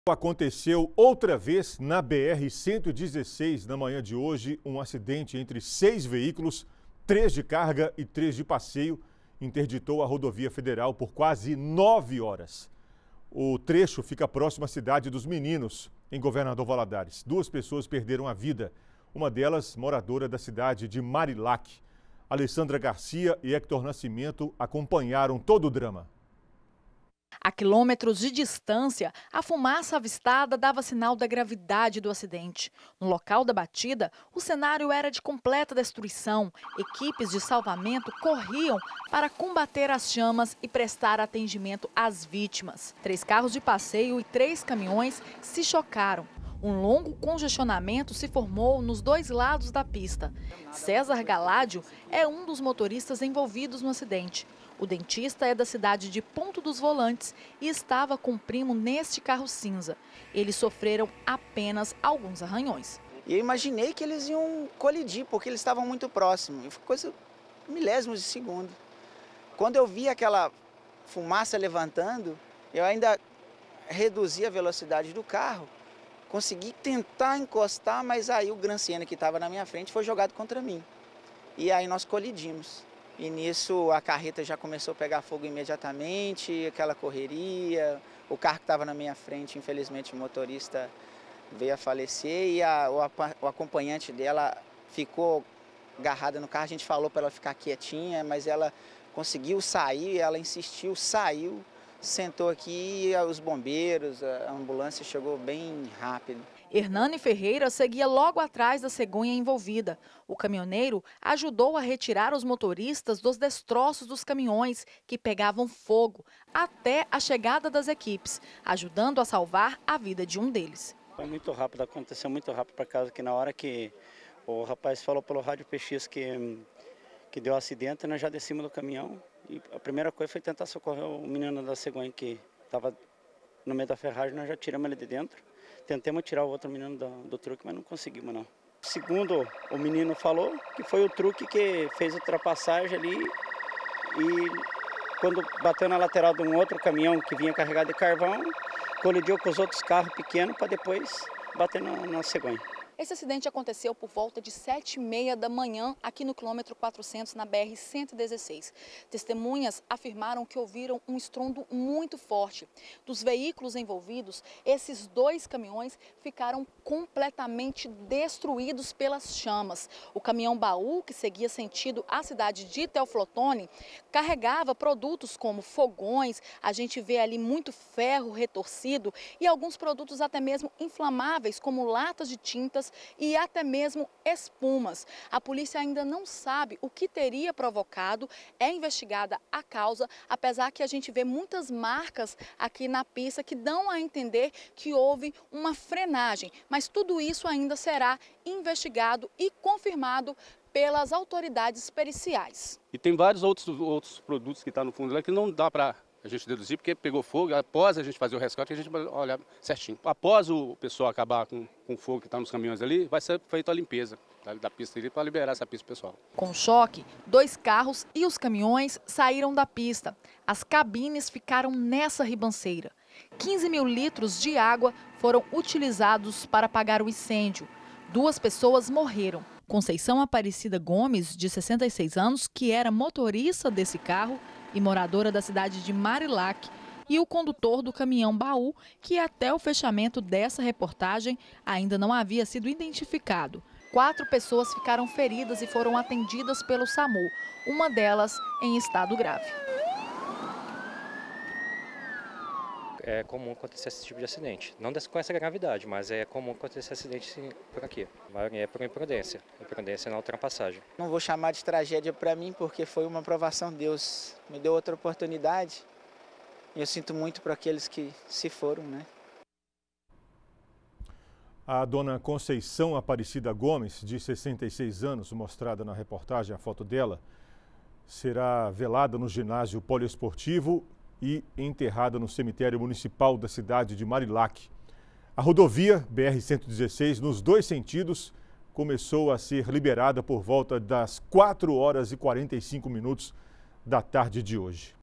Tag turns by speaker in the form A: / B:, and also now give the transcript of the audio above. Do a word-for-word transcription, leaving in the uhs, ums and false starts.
A: Aconteceu outra vez na B R cento e dezesseis na manhã de hoje, um acidente entre seis veículos, três de carga e três de passeio, interditou a rodovia federal por quase nove horas. O trecho fica próximo à cidade dos Meninos, em Governador Valadares. Duas pessoas perderam a vida, uma delas moradora da cidade de Marilac. Alessandra Garcia e Hector Nascimento acompanharam todo o drama.
B: A quilômetros de distância, a fumaça avistada dava sinal da gravidade do acidente. No local da batida, o cenário era de completa destruição. Equipes de salvamento corriam para combater as chamas e prestar atendimento às vítimas. Três carros de passeio e três caminhões se chocaram. Um longo congestionamento se formou nos dois lados da pista. César Galádio é um dos motoristas envolvidos no acidente. O dentista é da cidade de Ponto dos Volantes e estava com o primo neste carro cinza. Eles sofreram apenas alguns arranhões.
C: E eu imaginei que eles iam colidir, porque eles estavam muito próximos. E foi coisa milésimos de segundo. Quando eu vi aquela fumaça levantando, eu ainda reduzi a velocidade do carro. Consegui tentar encostar, mas aí o Gran Siena que estava na minha frente foi jogado contra mim. E aí nós colidimos. E nisso a carreta já começou a pegar fogo imediatamente, aquela correria. O carro que estava na minha frente, infelizmente o motorista veio a falecer e a, o, o acompanhante dela ficou agarrada no carro. A gente falou para ela ficar quietinha, mas ela conseguiu sair, ela insistiu, saiu. Sentou aqui, os bombeiros, a ambulância chegou bem rápido.
B: Hernani Ferreira seguia logo atrás da cegonha envolvida. O caminhoneiro ajudou a retirar os motoristas dos destroços dos caminhões que pegavam fogo até a chegada das equipes, ajudando a salvar a vida de um deles.
D: Foi muito rápido, aconteceu muito rápido para casa, que na hora que o rapaz falou pelo rádio P X que, que deu acidente, nós já descemos do caminhão. E a primeira coisa foi tentar socorrer o menino da cegonha que estava no meio da ferragem, nós já tiramos ele de dentro. Tentamos tirar o outro menino do, do truque, mas não conseguimos não. Segundo o menino falou, que foi o truque que fez a ultrapassagem ali e quando bateu na lateral de um outro caminhão que vinha carregado de carvão, colidiu com os outros carros pequenos para depois bater na, na cegonha.
B: Esse acidente aconteceu por volta de sete e meia da manhã aqui no quilômetro quatrocentos, na B R cento e dezesseis. Testemunhas afirmaram que ouviram um estrondo muito forte. Dos veículos envolvidos, esses dois caminhões ficaram completamente destruídos pelas chamas. O caminhão baú, que seguia sentido à cidade de Teoflotone, carregava produtos como fogões, a gente vê ali muito ferro retorcido e alguns produtos até mesmo inflamáveis, como latas de tintas e até mesmo espumas. A polícia ainda não sabe o que teria provocado, é investigada a causa, apesar que a gente vê muitas marcas aqui na pista que dão a entender que houve uma frenagem, mas tudo isso ainda será investigado e confirmado pelas autoridades periciais.
E: E tem vários outros, outros produtos que estão no fundo lá que não dá para a gente deduzir, porque pegou fogo, após a gente fazer o resgate, a gente vai olhar certinho. Após o pessoal acabar com, com o fogo que está nos caminhões ali, vai ser feita a limpeza da, da pista ali para liberar essa pista pessoal.
B: Com choque, dois carros e os caminhões saíram da pista. As cabines ficaram nessa ribanceira. quinze mil litros de água foram utilizados para apagar o incêndio. Duas pessoas morreram. Conceição Aparecida Gomes, de sessenta e seis anos, que era motorista desse carro e moradora da cidade de Marilac, e o condutor do caminhão baú, que até o fechamento dessa reportagem ainda não havia sido identificado. Quatro pessoas ficaram feridas e foram atendidas pelo SAMU, uma delas em estado grave.
F: É comum acontecer esse tipo de acidente. Não com essa gravidade, mas é comum acontecer acidente por aqui. A maioria é por imprudência. Imprudência na ultrapassagem.
C: Não vou chamar de tragédia para mim, porque foi uma provação. Deus me deu outra oportunidade. E eu sinto muito para aqueles que se foram, né?
A: A dona Conceição Aparecida Gomes, de sessenta e seis anos, mostrada na reportagem a foto dela, será velada no ginásio poliesportivo e enterrada no cemitério municipal da cidade de Marilac. A rodovia B R cento e dezesseis, nos dois sentidos, começou a ser liberada por volta das quatro horas e quarenta e cinco minutos da tarde de hoje.